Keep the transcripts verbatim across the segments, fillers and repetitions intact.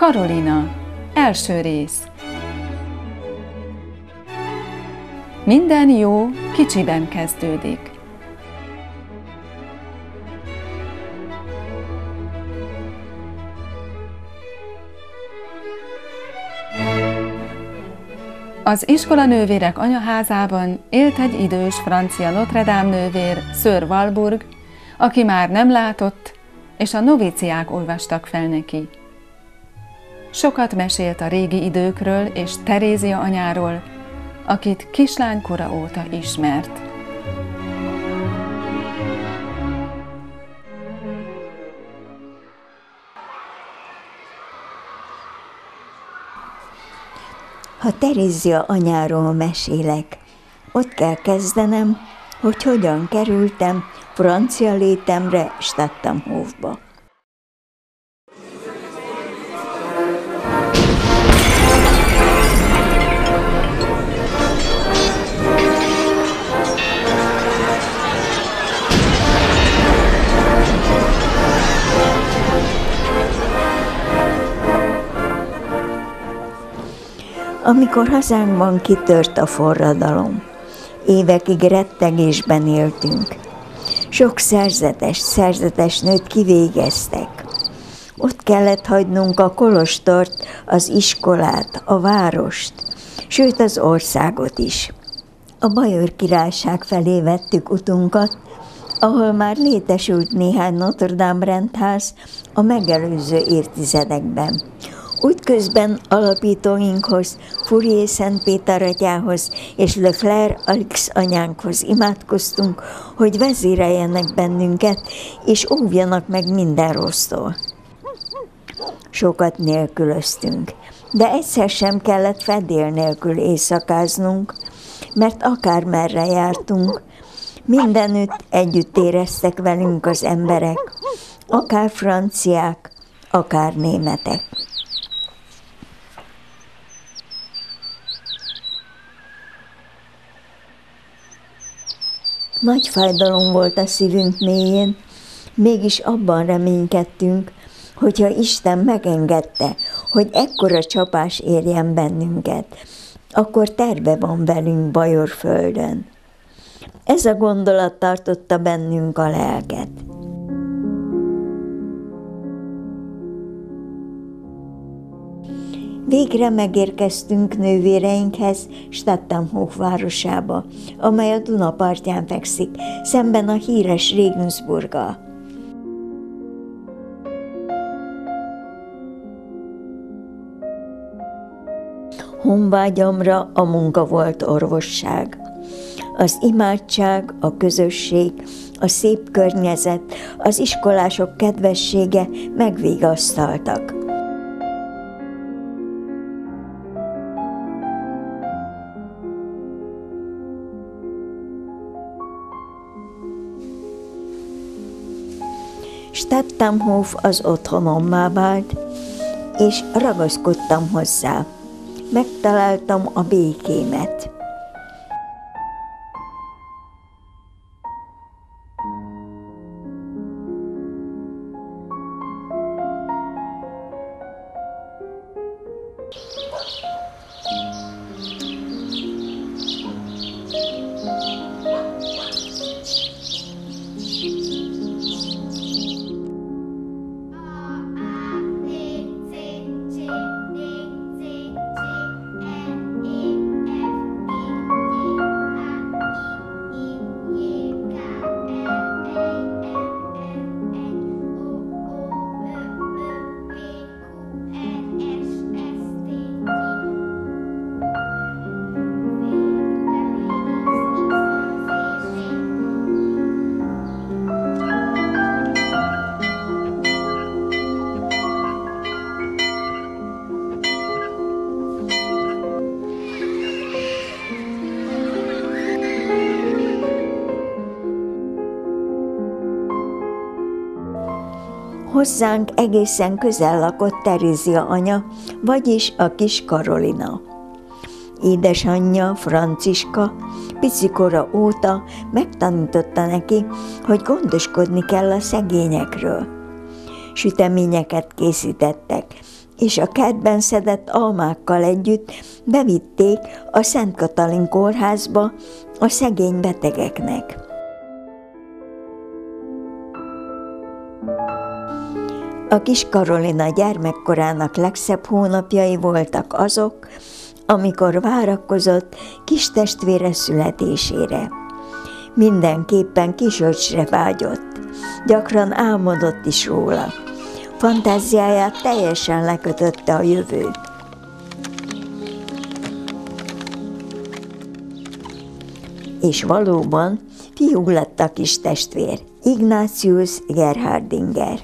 Karolina. Első rész. Minden jó kicsiben kezdődik. Az iskolanővérek anyaházában élt egy idős francia Notre Dame nővér, Sir Walburg, aki már nem látott, és a noviciák olvastak fel neki. Sokat mesélt a régi időkről és Terézia anyáról, akit kislánykora óta ismert. Ha Terézia anyáról mesélek, ott kell kezdenem, hogy hogyan kerültem francia létemre Stadtamhofba. Amikor hazánkban kitört a forradalom, évekig rettegésben éltünk. Sok szerzetes, szerzetes nőt kivégeztek. Ott kellett hagynunk a kolostort, az iskolát, a várost, sőt az országot is. A Bajor Királyság felé vettük utunkat, ahol már létesült néhány Notre Dame rendház a megelőző évtizedekben. Útközben alapítóinkhoz, Fourier Szent Péter atyához és Leclerc Alix anyánkhoz imádkoztunk, hogy vezéreljenek bennünket, és óvjanak meg minden rossztól. Sokat nélkülöztünk, de egyszer sem kellett fedél nélkül éjszakáznunk, mert akármerre jártunk, mindenütt együtt éreztek velünk az emberek, akár franciák, akár németek. Nagy fájdalom volt a szívünk mélyén, mégis abban reménykedtünk, hogyha Isten megengedte, hogy ekkora csapás érjen bennünket, akkor terve van velünk Bajorföldön. Ez a gondolat tartotta bennünk a lelket. Végre megérkeztünk nővéreinkhez Stadtamhof városába, amely a Duna partján fekszik, szemben a híres Regensburggal. Honvágyamra a munka volt orvosság. Az imádság, a közösség, a szép környezet, az iskolások kedvessége megvigasztaltak. Stadtamhof az otthonommá vált, és ragaszkodtam hozzá. Megtaláltam a békémet. Hozzánk egészen közel lakott Terézia anya, vagyis a kis Karolina. Édesanyja, Franciska, picikora óta megtanította neki, hogy gondoskodni kell a szegényekről. Süteményeket készítettek, és a kertben szedett almákkal együtt bevitték a Szent Katalin kórházba a szegény betegeknek. A kis Karolina gyermekkorának legszebb hónapjai voltak azok, amikor várakozott kis testvére születésére. Mindenképpen kisöccsre vágyott, gyakran álmodott is róla. Fantáziáját teljesen lekötötte a jövőt. És valóban fiú lett a kis testvér, Ignatius Gerhardinger.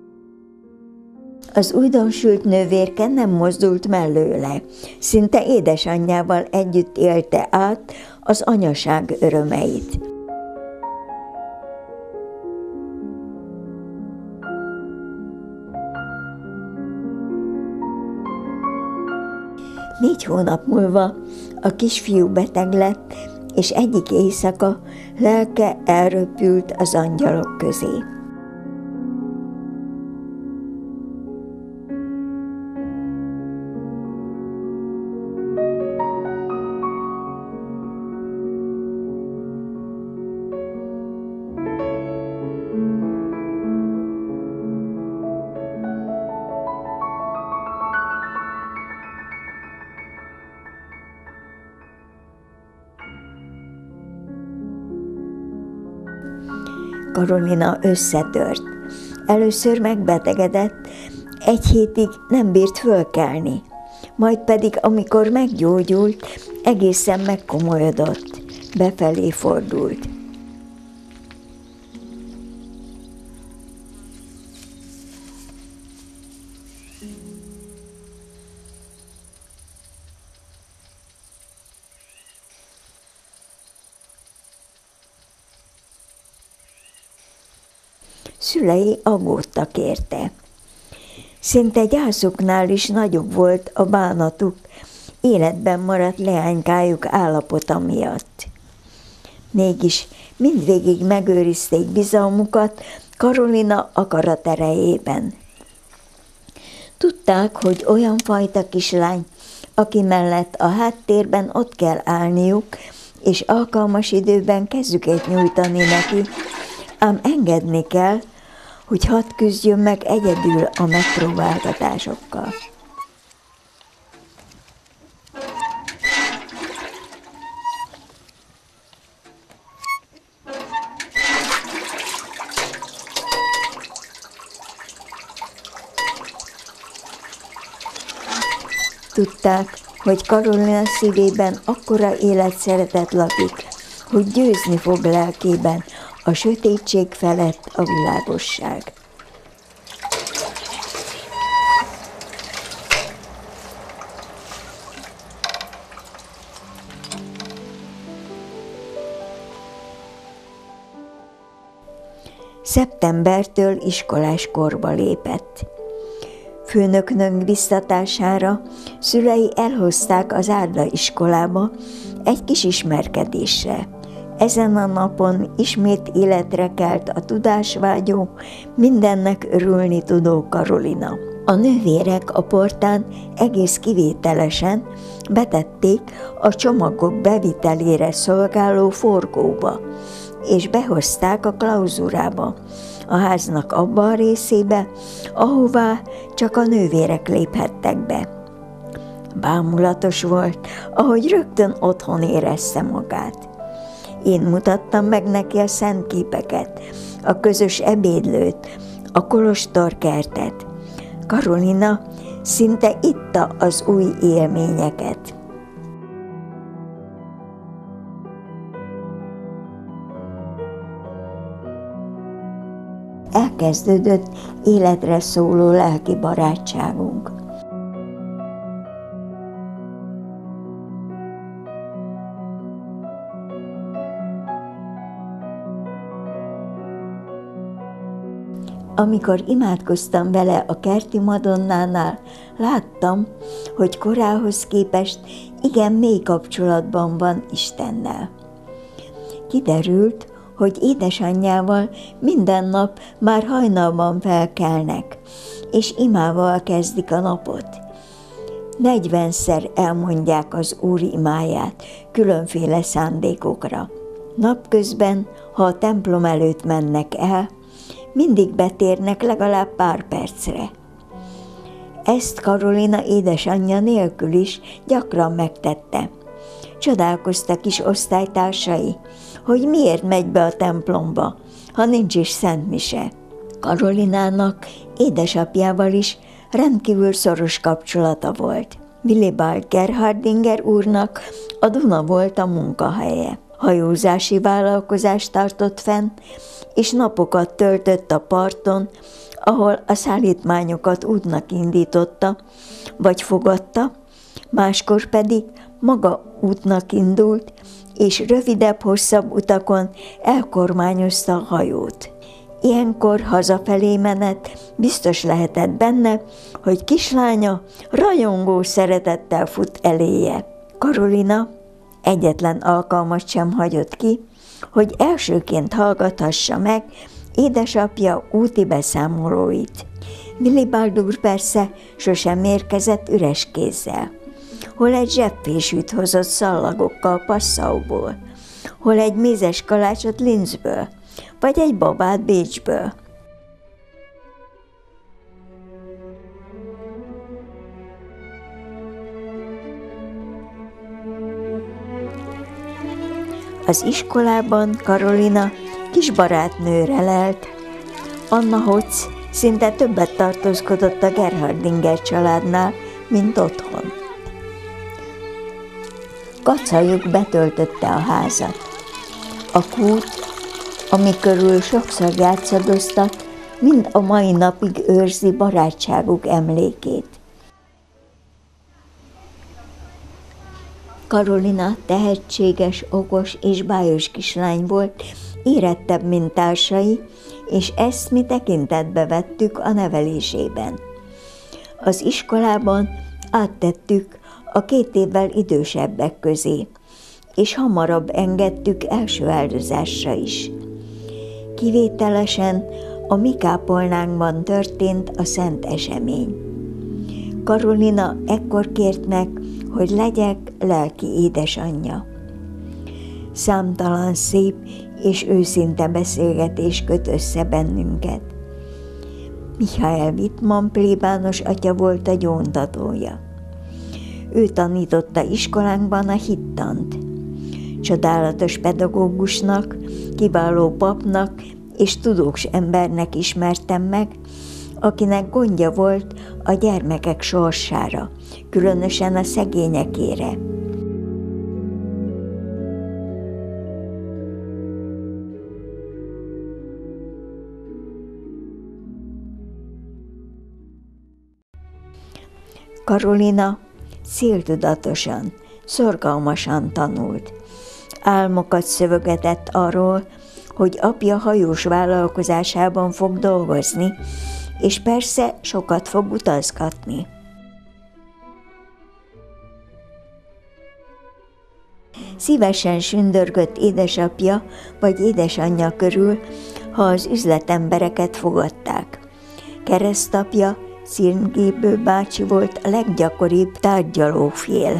Az újdonsült nővérke nem mozdult mellőle, szinte édesanyjával együtt élte át az anyaság örömeit. Négy hónap múlva a kisfiú beteg lett, és egyik éjszaka lelke elröpült az angyalok közé. Karolina összetört. Először megbetegedett, egy hétig nem bírt fölkelni, majd pedig, amikor meggyógyult, egészen megkomolyodott, befelé fordult. Szülei aggódtak érte. Szinte gyászuknál is nagyobb volt a bánatuk életben maradt leánykájuk állapota miatt. Mégis mindvégig megőrizték bizalmukat Karolina akarat erejében. Tudták, hogy olyan fajta kislány, aki mellett a háttérben ott kell állniuk, és alkalmas időben kezüket nyújtani neki, ám engedni kell, hogy hadd küzdjön meg egyedül a megpróbáltatásokkal. Tudták, hogy Karolina szívében akkora életszeretet lakik, hogy győzni fog lelkében a sötétség felett a világosság. Szeptembertől iskolás korba lépett. Főnöknőnk biztatására szülei elhozták az Árda iskolába egy kis ismerkedésre. Ezen a napon ismét életre kelt a tudásvágyó, mindennek örülni tudó Karolina. A nővérek a portán egész kivételesen betették a csomagok bevitelére szolgáló forgóba, és behozták a klauzurába, a háznak abba a részébe, ahová csak a nővérek léphettek be. Bámulatos volt, ahogy rögtön otthon érezte magát. Én mutattam meg neki a szent képeket, a közös ebédlőt, a kolostorkertet. Karolina szinte itta az új élményeket. Elkezdődött életre szóló lelki barátságunk. Amikor imádkoztam vele a kerti madonnánál, láttam, hogy korához képest igen mély kapcsolatban van Istennel. Kiderült, hogy édesanyjával minden nap már hajnalban felkelnek, és imával kezdik a napot. Negyvenszer elmondják az Úr imáját különféle szándékokra. Napközben, ha a templom előtt mennek el, mindig betérnek legalább pár percre. Ezt Karolina édesanyja nélkül is gyakran megtette. Csodálkoztak is osztálytársai, hogy miért megy be a templomba, ha nincs is szentmise. Karolinának édesapjával is rendkívül szoros kapcsolata volt. Willibald Gerhardinger úrnak a Duna volt a munkahelye. Hajózási vállalkozást tartott fenn, és napokat töltött a parton, ahol a szállítmányokat útnak indította, vagy fogadta, máskor pedig maga útnak indult, és rövidebb-hosszabb utakon elkormányozta a hajót. Ilyenkor hazafelé menet biztos lehetett benne, hogy kislánya rajongó szeretettel fut eléje. Karolina egyetlen alkalmat sem hagyott ki, hogy elsőként hallgathassa meg édesapja úti beszámolóit. Willibald úr persze sosem érkezett üres kézzel. Hol egy zseppfésűt hozott szallagokkal Passauból, hol egy mézes kalácsot Linzből, vagy egy babát Bécsből. Az iskolában Karolina kis barátnőre lelt. Anna Hotz szinte többet tartózkodott a Gerhardinger családnál, mint otthon. Kacajuk betöltötte a házat. A kút, ami körül sokszor játszadoztak, mind a mai napig őrzi barátságuk emlékét. Karolina tehetséges, okos és bájos kislány volt, érettebb, mint társai, és ezt mi tekintetbe vettük a nevelésében. Az iskolában áttettük a két évvel idősebbek közé, és hamarabb engedtük első áldozásra is. Kivételesen a mi kápolnánkban történt a szent esemény. Karolina ekkor kért meg, hogy legyek lelki édesanyja. Számtalan szép és őszinte beszélgetés köt össze bennünket. Michael Wittmann plébános atya volt a gyóntatója. Ő tanította iskolánkban a hittant. Csodálatos pedagógusnak, kiváló papnak és tudós embernek ismertem meg, akinek gondja volt a gyermekek sorsára, különösen a szegényekére. Karolina céltudatosan, szorgalmasan tanult. Álmokat szövögetett arról, hogy apja hajós vállalkozásában fog dolgozni, és persze sokat fog utazgatni. Szívesen sündörgött édesapja vagy édesanyja körül, ha az üzletembereket fogadták. Keresztapja, Szirngébő bácsi volt a leggyakoribb tárgyalófél.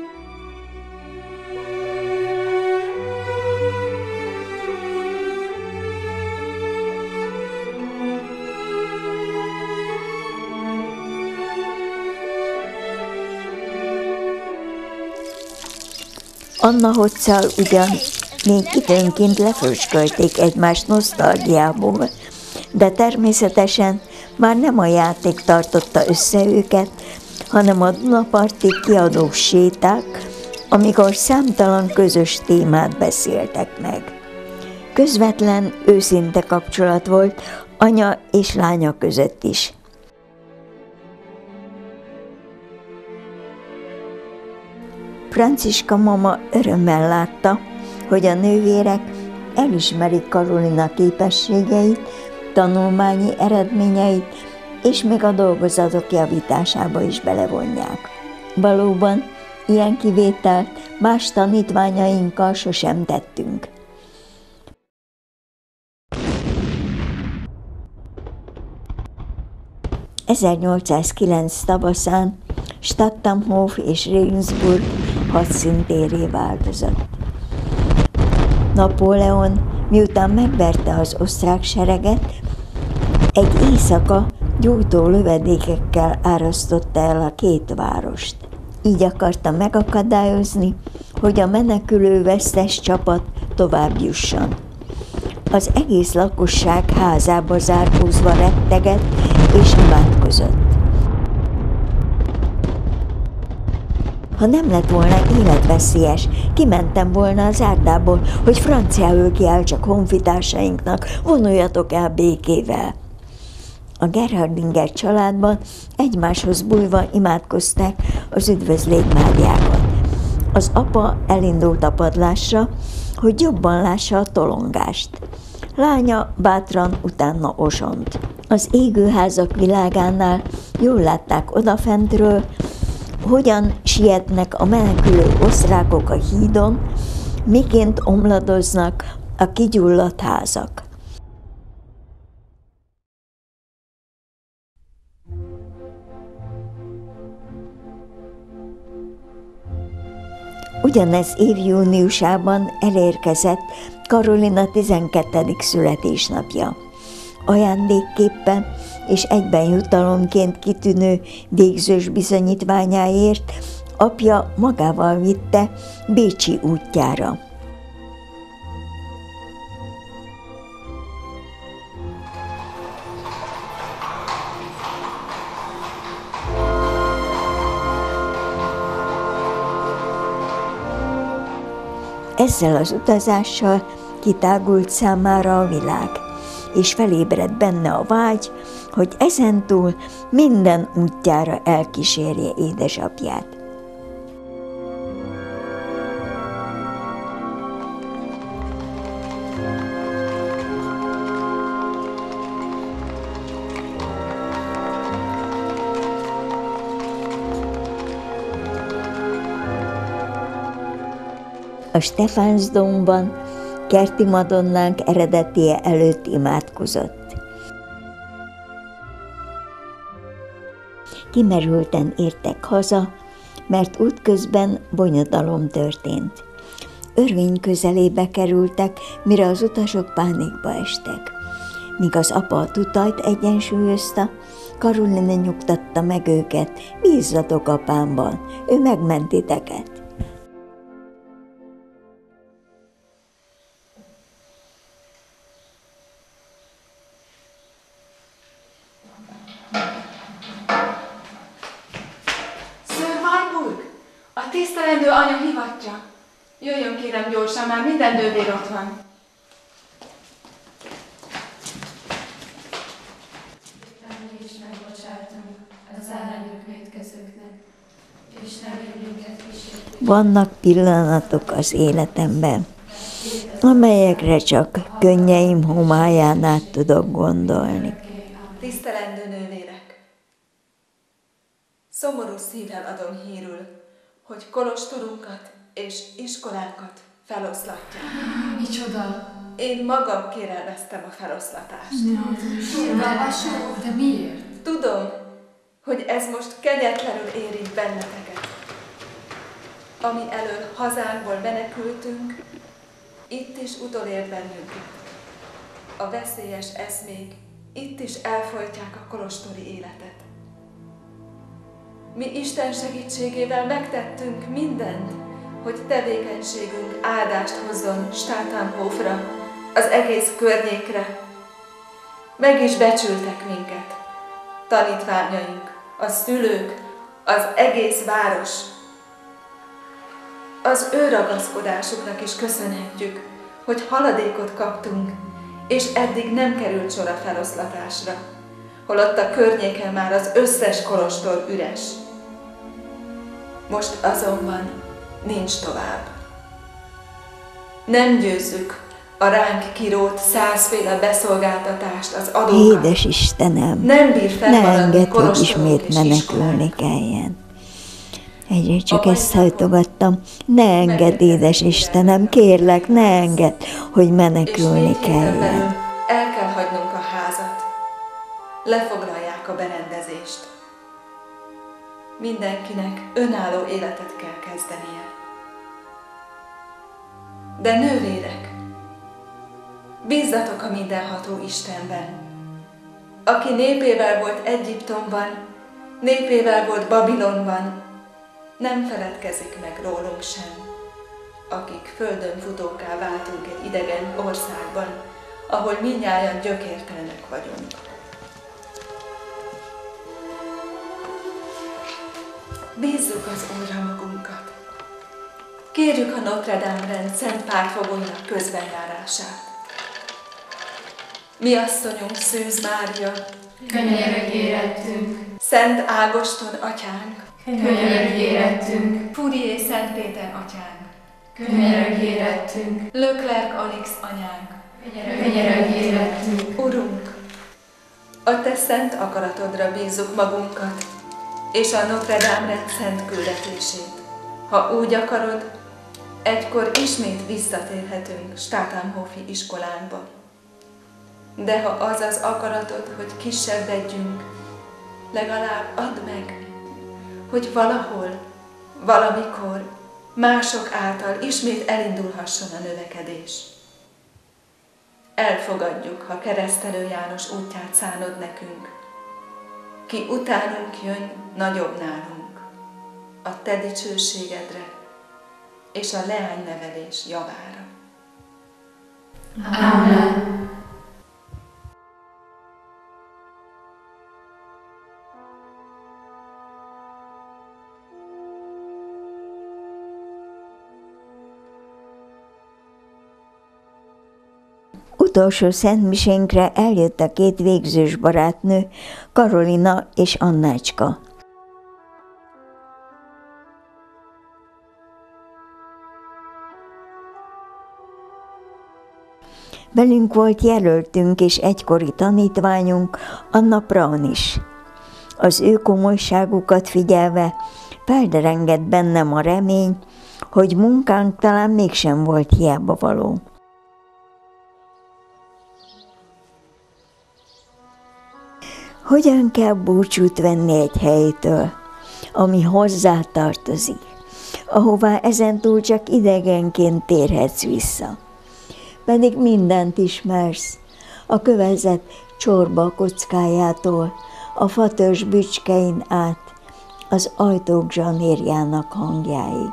Anna Hotzal ugyan még időnként lefröcskölték egymást nosztalgiából, de természetesen már nem a játék tartotta össze őket, hanem a Dunaparti kiadós séták, amikor számtalan közös témát beszéltek meg. Közvetlen, őszinte kapcsolat volt anya és lánya között is. Franciska mama örömmel látta, hogy a nővérek elismerik Karolina képességeit, tanulmányi eredményeit, és még a dolgozatok javításába is belevonják. Valóban, ilyen kivételt más tanítványainkkal sosem tettünk. ezernyolcszázkilenc tavaszán Stadtamhof és Regensburg hadszíntérré változott. Napóleon, miután megverte az osztrák sereget, egy éjszaka gyújtó lövedékekkel árasztotta el a két várost. Így akarta megakadályozni, hogy a menekülő vesztes csapat tovább jusson. Az egész lakosság házába zárkózva rettegett és imádkozott. Ha nem lett volna életveszélyes, kimentem volna az árdából, hogy franciául kiáltsak honfitársainknak, vonuljatok el békével. A Gerhardinger családban egymáshoz bújva imádkozták az üdvözlétmáriákat. Az apa elindult a padlásra, hogy jobban lássa a tolongást. Lánya bátran utána osont. Az égőházak világánál jól látták odafentről, hogyan sietnek a menekülő osztrákok a hídon, miként omladoznak a kigyulladt házak. Ugyanez év júniusában elérkezett Karolina tizenkettedik születésnapja. Ajándékképpen és egyben jutalomként kitűnő végzős bizonyítványáért apja magával vitte bécsi útjára. Ezzel az utazással kitágult számára a világ, és felébredt benne a vágy, hogy ezentúl minden útjára elkísérje édesapját. A Stephansdomban kerti madonnánk eredetie előtt imádkozott. Kimerülten értek haza, mert útközben bonyodalom történt. Örvény közelébe kerültek, mire az utasok pánikba estek. Míg az apa a tutajt egyensúlyozta, Karolina nyugtatta meg őket: bízzatok apámban, ő megment titeket. A tisztelendő anya hivatja. Jöjjön kérem gyorsan, már minden nővér ott van. Mi is megbocsátunk az ellenük vétkezőknek, és nem érünket kísértünk. Vannak pillanatok az életemben, amelyekre csak könnyeim homályán át tudok gondolni. Tisztelendő nővérek! Szomorú szívvel adom hírül, hogy kolostorunkat és iskolánkat feloszlatják. Micsoda? Én magam kérelmeztem a feloszlatást. De miért? Tudom, hogy ez most kegyetlenül érint benneteket. Ami elől hazánkból menekültünk, itt is utolért bennünket. A veszélyes eszmék itt is elfojtják a kolostori életet. Mi Isten segítségével megtettünk mindent, hogy tevékenységünk áldást hozzon Stadtamhofra, az egész környékre. Meg is becsültek minket, tanítványaink, a szülők, az egész város. Az ő ragaszkodásuknak is köszönhetjük, hogy haladékot kaptunk, és eddig nem került sor a feloszlatásra, holott a környéken már az összes kolostor üres. Most azonban nincs tovább. Nem győzzük a ránk kirót százféle beszolgáltatást, az adókat. Édes Istenem, nem bír ne engedd, hogy ismét menekülni kelljen. Egyre csak ezt hajtogattam, ne engedd, édes Istenem, kérlek, ne engedd, hogy menekülni kelljen. El kell hagynunk a házat. Lefoglalják megkapják a berendezést. Mindenkinek önálló életet kell kezdenie. De nővérek, bízzatok a mindenható Istenben, aki népével volt Egyiptomban, népével volt Babilonban, nem feledkezik meg rólunk sem, akik földön futókká váltunk egy idegen országban, ahol mindnyájan gyökértelenek vagyunk. Bízzuk az Úrra magunkat. Kérjük a Notre Dame rend szent pártfogóinak közbenjárását. Mi asszonyunk Szűz Mária, Könyörög érettünk, Szent Ágoston atyánk, könyörög érettünk, Furié Szent Péter atyánk, könyörög érettünk, Leclerc Alix anyánk, könyörög érettünk. Urunk, a Te szent akaratodra bízzuk magunkat, és a Notre Dame rend szent küldetését. Ha úgy akarod, egykor ismét visszatérhetünk Státamhofi iskolánkba. De ha az az akaratod, hogy kisebbedjünk, legalább add meg, hogy valahol, valamikor mások által ismét elindulhasson a növekedés. Elfogadjuk, ha Keresztelő János útját szánod nekünk, ki utánunk jön nagyobb nálunk, a Te dicsőségedre és a leánynevelés javára. Amen. Utolsó szentmisénkre eljött a két végzős barátnő, Karolina és Annácska. Velünk volt jelöltünk és egykori tanítványunk, Anna Braun is. Az ő komolyságukat figyelve felderengett bennem a remény, hogy munkánk talán mégsem volt hiába való. Hogyan kell búcsút venni egy helytől, ami hozzá tartozik, ahová ezentúl csak idegenként térhetsz vissza? Pedig mindent ismersz, a kövezet csorba kockájától, a fatörzs bücskein át, az ajtók zsanérjának hangjáig.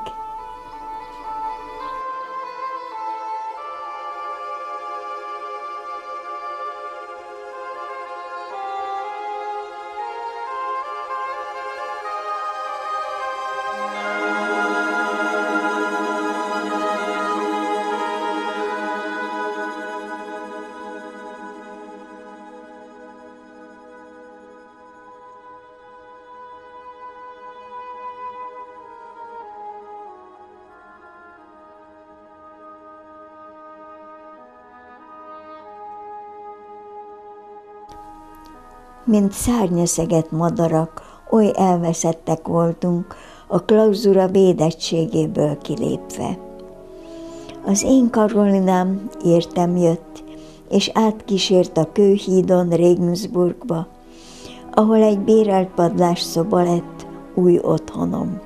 Mint szárnyaszegett madarak, oly elveszettek voltunk, a klauzura védettségéből kilépve. Az én Karolinám értem jött, és átkísért a kőhídon Regensburgba, ahol egy bérelt padlásszoba lett új otthonom.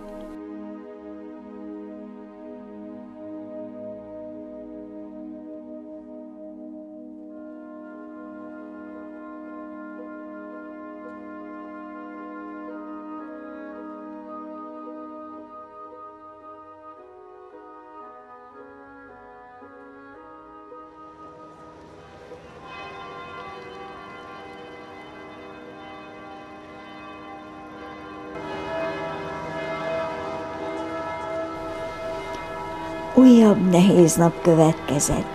Újabb nehéz nap következett.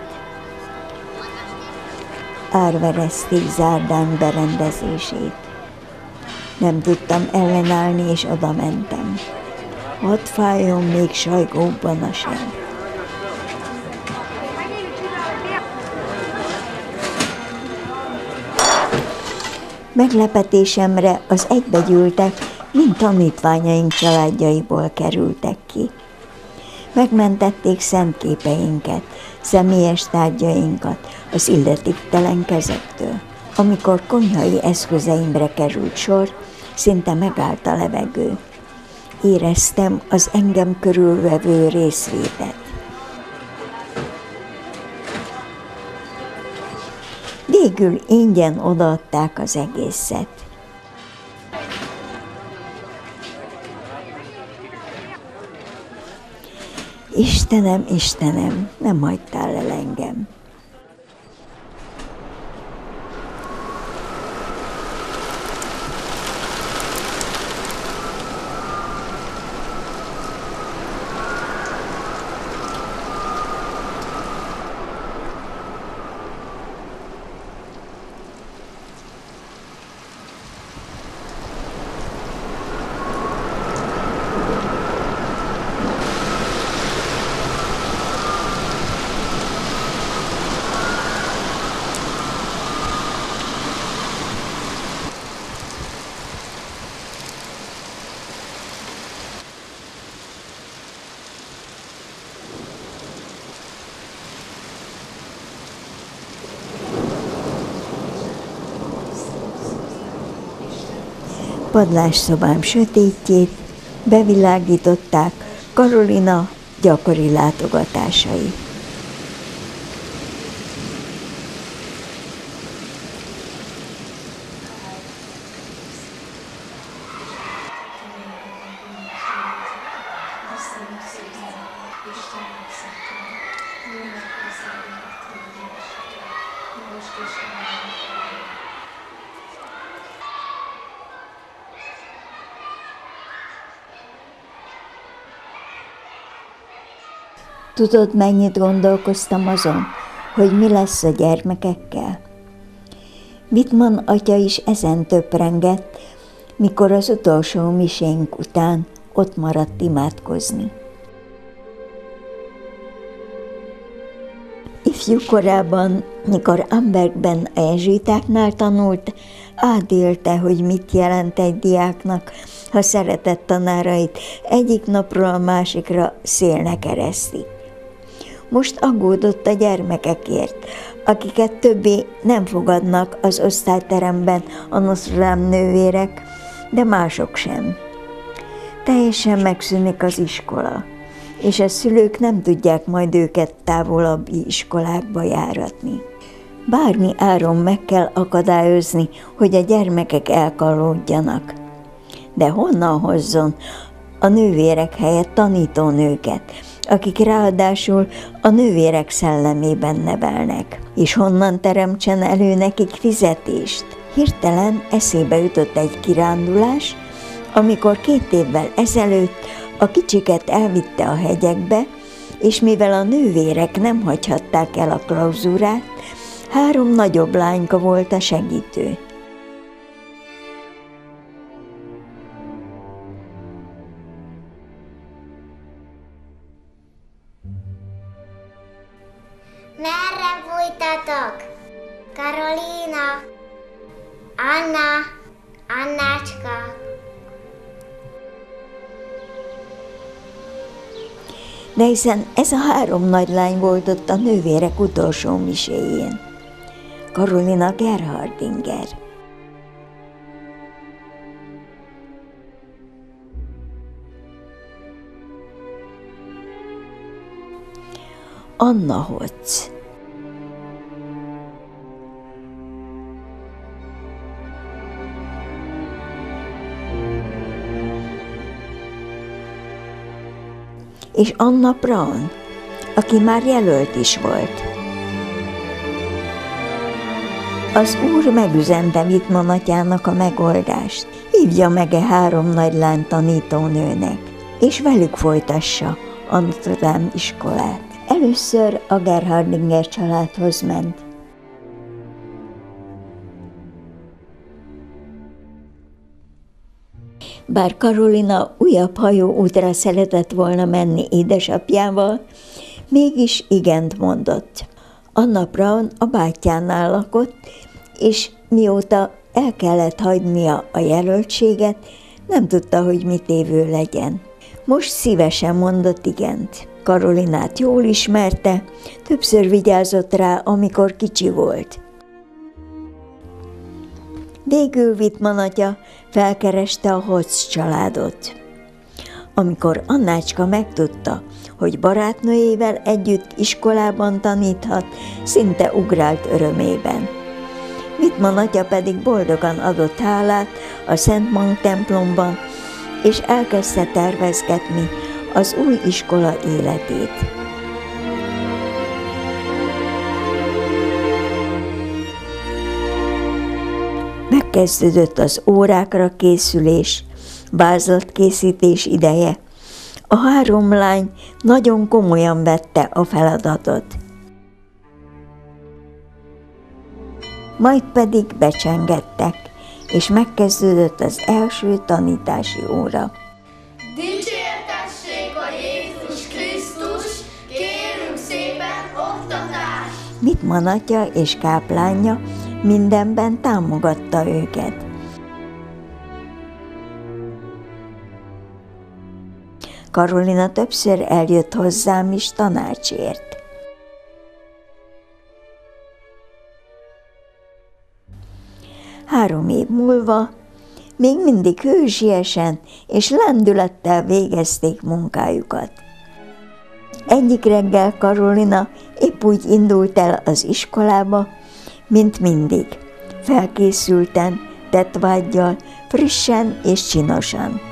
Árverezték zárdán berendezését. Nem tudtam ellenállni, és oda mentem. Hadd fájjon még sajgóban a seb. Meglepetésemre az egybegyűltek mind tanítványaink családjaiból kerültek ki. Megmentették szent képeinket, személyes tárgyainkat az illetéktelen kezektől. Amikor konyhai eszközeimre került sor, szinte megállt a levegő. Éreztem az engem körülvevő részvétet. Végül ingyen odaadták az egészet. Istenem, Istenem, nem hagytál el engem. Padlásszobám sötétjét bevilágították Karolina gyakori látogatásai. Tudod, mennyit gondolkoztam azon, hogy mi lesz a gyermekekkel? Wittmann atya is ezen töprengett, mikor az utolsó misénk után ott maradt imádkozni. Ifjú korában, mikor Ambergben a jezsuitáknál tanult, átélte, hogy mit jelent egy diáknak, ha szeretett tanárait egyik napról a másikra szélnek eresztik. Most aggódott a gyermekekért, akiket többé nem fogadnak az osztályteremben a Notre Dame nővérek, de mások sem. Teljesen megszűnik az iskola, és a szülők nem tudják majd őket távolabbi iskolákba járatni. Bármi áron meg kell akadályozni, hogy a gyermekek elkallódjanak. De honnan hozzon a nővérek helyett tanítónőket, akik ráadásul a nővérek szellemében nevelnek, és honnan teremtsen elő nekik fizetést? Hirtelen eszébe jutott egy kirándulás, amikor két évvel ezelőtt a kicsiket elvitte a hegyekbe, és mivel a nővérek nem hagyhatták el a klauzúrát, három nagyobb lányka volt a segítő. Merre bújtatok? Karolina, Anna, Annácska. De hiszen ez a három nagylány volt ott a nővérek utolsó miséjén. Karolina Gerhardinger. Anna Hotz. És Anna Braun, aki már jelölt is volt. Az Úr megüzente Wittmann atyának a megoldást, hívja meg e három nagylány tanítónőnek, és velük folytassa a Notre Dame iskolát. Először a Gerhardinger családhoz ment. Bár Karolina újabb hajóútra szeretett volna menni édesapjával, mégis igent mondott. Anna Braun a bátyjánál lakott, és mióta el kellett hagynia a jelöltséget, nem tudta, hogy mit évő legyen. Most szívesen mondott igent. Karolinát jól ismerte, többször vigyázott rá, amikor kicsi volt. Végül Wittmann atya felkereste a Hotz családot. Amikor Annácska megtudta, hogy barátnőjével együtt iskolában taníthat, szinte ugrált örömében. Wittmann atya pedig boldogan adott hálát a Szent Mang templomban, és elkezdte tervezgetni az új iskola életét. Megkezdődött az órákra készülés, vázlatkészítés ideje. A három lány nagyon komolyan vette a feladatot. Majd pedig becsengettek, és megkezdődött az első tanítási óra. Dicsértessék a Jézus Krisztus, kérünk szépen oktatás! Wittmann atya és káplánja mindenben támogatta őket. Karolina többször eljött hozzám is tanácsért. Három év múlva még mindig hősiesen és lendülettel végezték munkájukat. Egyik reggel Karolina épp úgy indult el az iskolába, mint mindig, felkészülten, tettvággyal, frissen és csinosan.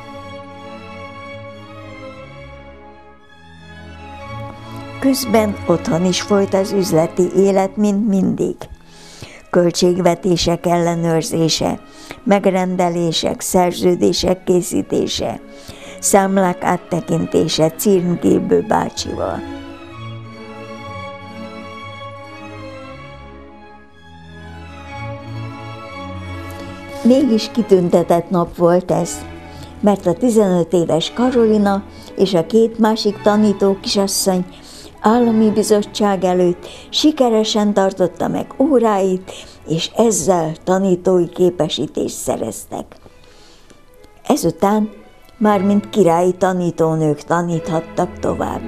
Közben otthon is folyt az üzleti élet, mint mindig. Költségvetések ellenőrzése, megrendelések, szerződések készítése, számlák áttekintése Cirngébő bácsival. Mégis kitüntetett nap volt ez, mert a tizenöt éves Karolina és a két másik tanító kisasszony állami bizottság előtt sikeresen tartotta meg óráit, és ezzel tanítói képesítést szereztek. Ezután már mint királyi tanítónők taníthattak tovább.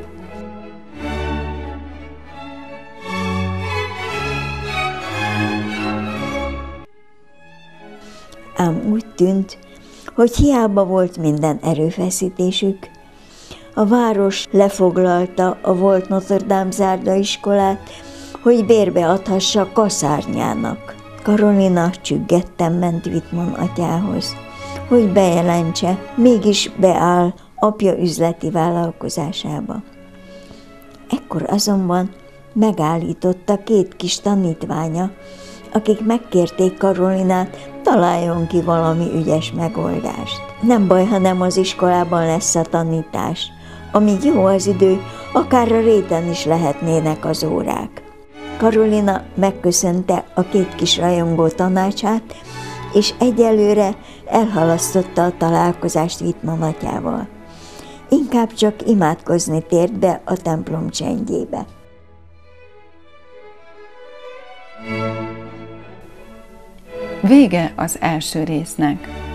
Ám úgy tűnt, hogy hiába volt minden erőfeszítésük. A város lefoglalta a volt Notre Dame zárda iskolát, hogy bérbe adhassa kaszárnyának. Karolina csüggetten ment Wittmann atyához, hogy bejelentse, mégis beáll apja üzleti vállalkozásába. Ekkor azonban megállította két kis tanítványa, akik megkérték Karolinát, találjon ki valami ügyes megoldást. Nem baj, ha nem az iskolában lesz a tanítás. Amíg jó az idő, akár a réten is lehetnének az órák. Karolina megköszönte a két kis rajongó tanácsát, és egyelőre elhalasztotta a találkozást Wittmann atyával. Inkább csak imádkozni tért be a templom csendjébe. Vége az első résznek.